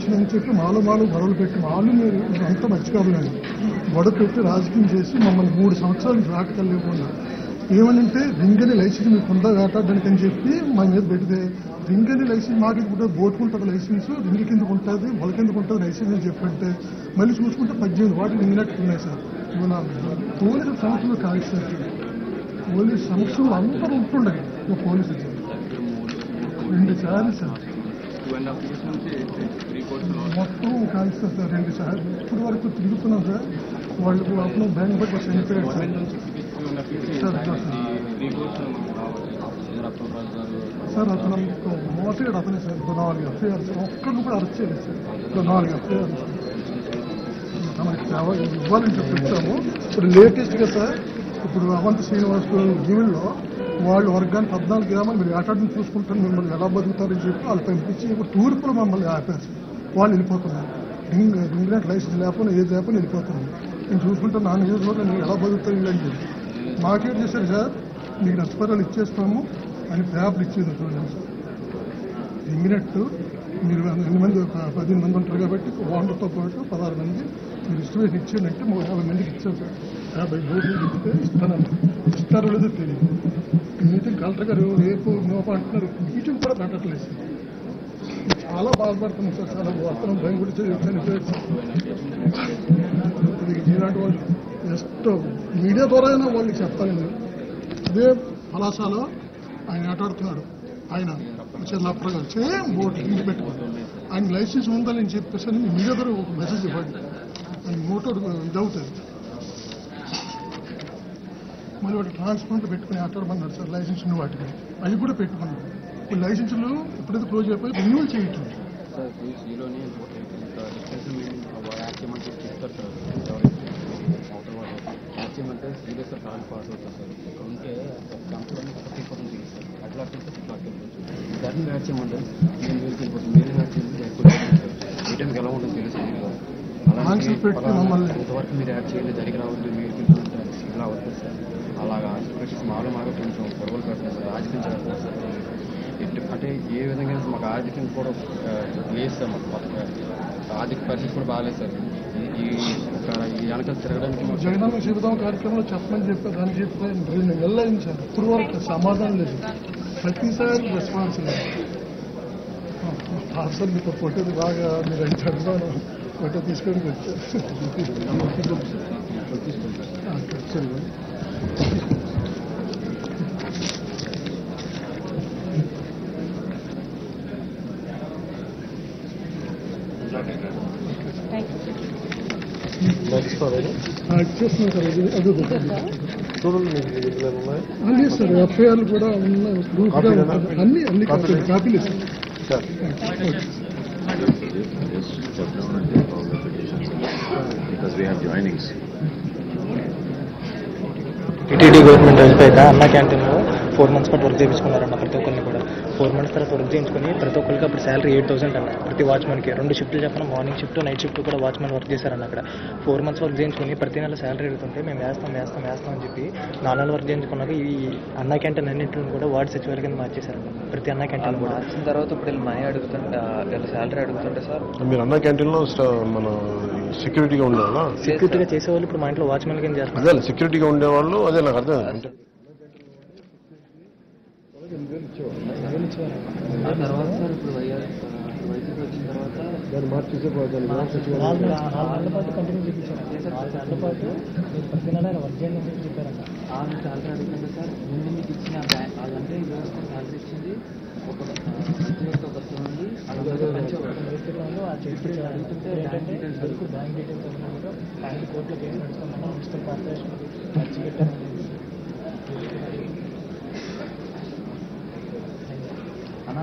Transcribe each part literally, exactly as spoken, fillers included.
Licence అని చెప్పి మాలో మాలో గొడవలు పెట్టి మాలు మీరు అంతా మర్చిపోలేదు గొడవ పెట్టి రాజకీయం చేసి మమ్మల్ని మూడు సంవత్సరాలు రాకలేకుండా ఏమనంటే రింగని లైసెన్స్ మీకు ఉందా వేటాడడానికి అని చెప్పి మా మీద పెడితే రింగని లైసెన్స్ మాకు ఇప్పుడు బోటుకుంటుంది లైసెన్స్ రింగి కిందకు ఉంటుంది మొల కిందకు ఉంటుంది లైసెన్స్ అని చెప్పంటే మళ్ళీ చూసుకుంటే పద్దెనిమిది వాటికి రింగినట్టు ఉన్నాయి సార్ మన పోలీసు సంస్థలు కాదు సార్ పోలీసు సంస్థలు అందరూ ఉంటుండగా పోలీసు రెండు సార్లు సార్ మొత్తం కాల్స్తారు సార్ రెండు సార్లు ఇప్పుడు వరకు తిరుగుతున్నాం సార్ వాళ్ళు అప్పుడు బ్యాంక్ బట్టి చనిపోయారు సార్ సార్ అతను మోసగాడు అతనే సార్ ఇప్పుడు నాలుగు ఎఫ్ఐఆర్ సార్ ఒక్కరిని కూడా అరెస్ట్ చేయలేదు సార్ ఇప్పుడు నాలుగు ఎఫ్ఐఆర్ మనకి ఇవ్వాలని చెప్పి వచ్చాము ఇప్పుడు లేటెస్ట్గా సార్ ఇప్పుడు అవంతి శ్రీనివాస్ జీవుల్లో వాళ్ళు వర్గాన్ని పద్నాలుగు గ్రామాలు మీరు ఏటాడిని చూసుకుంటారు మిమ్మల్ని ఎలా బతుకుతారని చెప్పి వాళ్ళు పంపించి ఇప్పుడు తూర్పులో మమ్మల్ని ఆపారు వాళ్ళు వెళ్ళిపోతున్నారు రింగ్ రింగ్ లైసెన్స్ లేకపోయినా ఏది లేకపోయినా వెళ్ళిపోతున్నారు నేను చూసుకుంటే నా నియోజకవర్గం నేను ఎలా బతుకుతారు అని చెప్పి మాకేం చేశారు సార్ మీకు నష్టపరాలు ఇచ్చేస్తాము అని పేపర్లు ఇచ్చేది చూడండి సార్ రింగినట్టు మీరు ఎన్ని మంది పదిహేను మంది ఉంటారు కాబట్టి ఓనర్తో పాటు పదహారు మంది మీరు ఇష్టం ఇచ్చేయంటే మూడు యాభై మందికి ఇచ్చారు సార్ యాభై బోర్డులు ఇస్తే ఇస్తానని ఇస్తారో లేదో తెలియదు మీటింగ్ కలెక్టర్ గారు రేపు నోప అంటున్నారు మీటింగ్ కూడా పెట్టట్లేదు సార్ చాలా బాధపడుతున్నాం సార్ చాలా వస్తున్నాం భయం కూడా చనిపోయారు ఇలాంటి వాళ్ళు జస్ట్ మీడియా ద్వారా అయినా వాళ్ళకి చెప్పాలి అదే పలాసాలో ఆయన ఆటాడుతున్నాడు ఆయన చెల్లప్రగా సేమ్ బోర్డు ఇంటి పెట్టుకోండి ఆయన లైసెన్స్ ఉందని చెప్పేసి అని మీడియా ద్వారా ఒక మెసేజ్ ఇవ్వండి ఆయన మోటార్ ఇదవుతుంది మళ్ళీ వాటి ట్రాన్స్పోర్ట్ పెట్టుకుని ఆటాడమన్నారు సార్ లైసెన్స్ ఉన్న వాటికి అవి కూడా పెట్టుకున్నారు ఇప్పుడు లైసెన్సులు ఎప్పుడైతే క్లోజ్ అయిపోయి రెన్యూవల్ చేయటం అంటే సీరియస్గా కాల్ పాస్ అవుతుంది సార్ ఇక్కడ ఉంటే కంపెనీ థర్టీ పర్సెంట్ సార్ అట్లా దాన్ని యాడ్ చేయమంటే నేను మీరు వెళ్ళిపోతుంది మీరు యాడ్ చేయండి ఎక్కువ ఏ టైంకి ఎలా ఉంటుంది తెలుసు అలాగే ఇంతవరకు మీరు యాడ్ చేయండి జరిగి రావద్దు మీరు తీసుకుంటారు ఇలా అవుతుంది సార్ అలాగా మాలో మాకు కొంచెం గొడవలు పెడతారు సార్ రాజకీయం చేస్తారు సార్ అంటే ఏ విధంగా మాకు ఆర్థికం కూడా లేదు సార్ మాకు ఆర్థిక పరిస్థితి కూడా బాగాలేదు సార్ ఈ వెనక తిరగడానికి జగనన్న శిబిరం కార్యక్రమంలో చెప్పమని చెప్పారు దాన్ని చెప్పి రెండు నెలలు అయింది సార్ ఇప్పుడు వరకు సమాధానం లేదు ప్రతిసారి రెస్పాన్స్ లేదు సార్ మీకు ఫోటో బాగా మీరు అయితే అడుగుతాను ఫోటో తీసుకోవడానికి వచ్చారు చేస్తున్నాం సార్ అది అన్నీ సార్ ఎఫ్ఐఆర్లు కూడా ఉన్నాయి ప్రూఫ్గా అన్ని అన్ని కాపీలు సార్ టీటీడీ గవర్నమెంట్ అయిపోయాక అన్న క్యాంటీన్లో ఫోర్ మంత్స్ పాటు వర్క్ చేయించుకున్నారన్న ప్రతి ఒక్కరిని కూడా ఫోర్ మంత్స్ తర్వాత వర్క్ చేయించుకుని ప్రతి ఒక్కరికి అప్పుడు శాలరీ ఎయిట్ థౌసండ్ అన్న ప్రతి వాచ్మెన్కి రెండు షిఫ్ట్లు చెప్పిన మార్నింగ్ షిఫ్ట్ నైట్ షిఫ్ట్ కూడా వాచ్మెన్ వర్క్ చేశారన్న అక్కడ ఫోర్ మంత్స్ వర్క్ చేయించుకుని ప్రతి నెల శాలరీ అడుగుతుంటే మేము వేస్తాం వేస్తాం వేస్తాం అని చెప్పి నాలుగు నెలలు వర్క్ చేయించుకున్నాక ఈ అన్న క్యాంటీన్ అన్నింటిని కూడా వార్డు సచివాలయం కింద మార్చేశారన్న ప్రతి అన్న క్యాంటీన్ కూడా మార్చిన తర్వాత ఇప్పుడు వీళ్ళు మనీ అడుగుతుంటే వీళ్ళ శాలరీ అడుగుతుంటే సార్ మీరు అన్న క్యాంటీన్లో మన సెక్యూరిటీగా ఉండేవాళ్ళ సెక్యూరిటీగా చేసేవాళ్ళు ఇప్పుడు మా ఇంట్లో వాచ్మెన్ కింద చేస్తారు అదే సెక్యూరిటీగా ఉండేవాళ్ళు అదే నాకు అర్థం ఆ తర్వాత సార్ ఇప్పుడు వైఎస్ వైసీపీ వచ్చిన తర్వాత దాన్ని మార్చేసే నాలుగు నెలల పాటు కంటిన్యూ చేయించారు నాలుగు నెలల పాటు మీరు ప్రతి నెల వర్క్ చేయండి అని చెప్పి చెప్పారంట ఆ శాలరీ అడుగుతుంటే సార్ ముందు మీకు ఇచ్చిన బ్యాంక్ వాళ్ళంటే ఈ వ్యవస్థ శాలరీ ఇచ్చింది ఒక మంచి వ్యక్తి ఒక ఉంది అలాగే మంచి ఆ చెప్పి అడుగుతుంటే బ్యాంక్ డీటెయిల్స్ వరకు బ్యాంక్ డీటెయిల్స్ అడిగినాక బ్యాంక్ కోర్టులో కేసు నడుస్తామన్నా మున్సిపల్ కార్పొరేషన్ ఖర్చు పెట్టారు అన్నా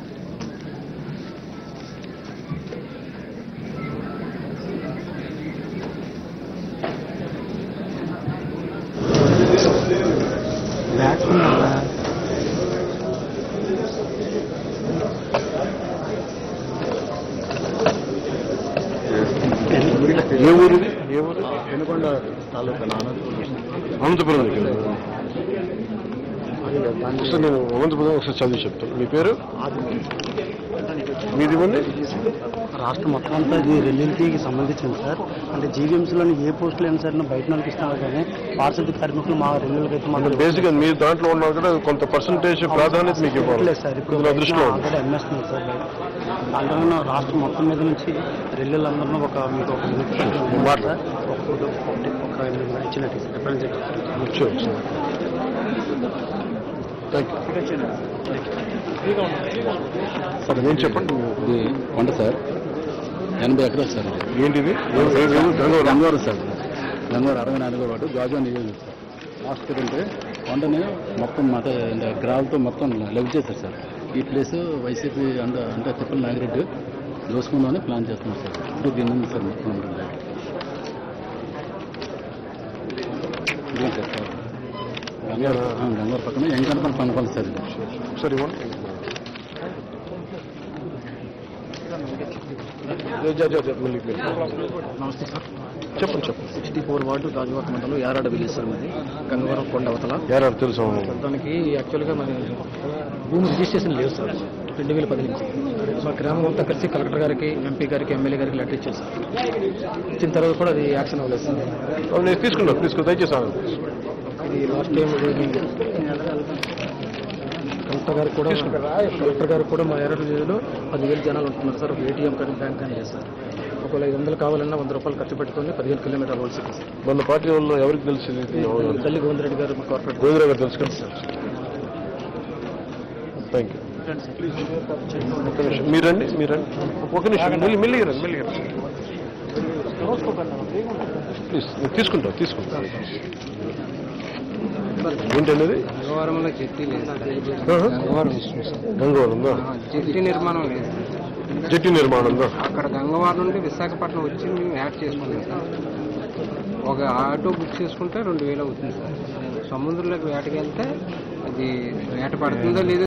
ఏ ఊరు ఏ ఊరు వెనుకొండ తాలూకా అనంతపురం దగ్గర ఒకసారి నేను అనంతపురం ఒకసారి చదివి చెప్తాను మీ పేరు మీది ఇవ్వండి. రాష్ట్రం మొత్తం అంతా ఇది రెల్లికి సంబంధించింది సార్. అంటే జీవీఎంసీలోని ఏ పోస్టులు అయినా సరే బయట వాళ్ళకి ఇస్తున్నారు కానీ పారిశుద్ధ్య కార్మికులు మా రెల్లులకి అయితే మాత్రం బేసిక్గా మీరు దాంట్లో ఉన్నారు కూడా కొంత పర్సంటేజ్ ప్రాధాన్యత మీకు ఇవ్వాలి లేదు సార్. ఇప్పుడు దృష్టిలో ఆల్రెడీ అమ్మేస్తున్నారు సార్. అందులో రాష్ట్రం మొత్తం మీద నుంచి రెల్లులందరూ ఒక మీకు ఒక మాట ఒక ఫోటో ఒక ఇచ్చినట్టు రిప్రజెంటేటివ్. సార్ నేను చెప్పండి. ఇది కొండ సార్, ఎనభై ఎకరాలు సార్. ఏంటిది? గంగవరం సార్, గంగవరం అరవై నాలుగో వాడు గాజువా నియోజకవర్గం సార్. లాస్ట్ అంటే కొండని మొత్తం మాట గ్రావులతో మొత్తం లెవ్ చేశారు సార్. ఈ ప్లేస్ వైసీపీ అండ అంటే తిప్పల నాగిరెడ్డి దోసుకుందామని ప్లాన్ చేస్తున్నారు సార్. ఇప్పుడు దీని ఉంది సార్ మొత్తం ఇదే సార్. గంగవరం గంగవరం పక్కన ఎంకనపల్లి పనుకోవాలి సార్. ఇది సరే ఇవ్వండి. నమస్తే సార్. చెప్పండి చెప్పండి. సిక్స్టీ ఫోర్ వార్డు గాజువాక మండలం యారాడ విలేజ్ సార్ మాది. గంగవరం కొండ అవతల. యారాడు తెలుసు. దానికి యాక్చువల్గా మన భూమి రిజిస్ట్రేషన్ లేదు సార్ రెండు వేల పది నుంచి. మా గ్రామం అంతా కలిసి కలెక్టర్ గారికి, ఎంపీ గారికి, ఎమ్మెల్యే గారికి లెటర్ ఇచ్చారు సార్. ఇచ్చిన తర్వాత కూడా అది యాక్షన్ అవ్వలేదు సార్. నేను తీసుకున్నాను తీసుకుని దయచేసి ఇది లాస్ట్ టైం కలెక్టర్ గారికి కూడా కలెక్టర్ గారికి కూడా మా ఎర్ర విలేజ్లో పదివేలు జనాలు ఉంటున్నారు సార్. ఒక ఏటీఎం కార్డు, బ్యాంక్ కానీ లేదు సార్. ఒకవేళ ఐదు వందలు కావాలన్నా వంద రూపాయలు ఖర్చు పెట్టుకొని పదిహేను కిలోమీటర్ రోడ్ సార్. మన పార్టీ వాళ్ళు ఎవరికి తెలిసి తల్లి గోవింద్ రెడ్డి గారు కార్పొరేట్ గోవిందరావు గారు తెలుసుకుంటారు సార్. Thank you. ఒక నిమిషం మీరండి మీరండి ఒక నిమిషం మెల్లి మెల్లిగా రండి మెల్లిగా రండి ప్లీజ్. తీసుకుంటా తీసుకుంటా ఏంటనేది? గంగవరంలో జెట్టి లేదు. గంగవరం ఉందా? జెట్టి నిర్మాణం లేదు. జట్టి నిర్మాణం ఉందా? అక్కడ గంగవరం నుండి విశాఖపట్నం వచ్చి మేము యాడ్ చేసుకున్నాం సార్. ఒక ఆటో బుక్ చేసుకుంటే రెండు వేలు అవుతుంది సార్. సముద్రంలోకి వేటకి వెళ్తే అది వేట పడుతుందో లేదో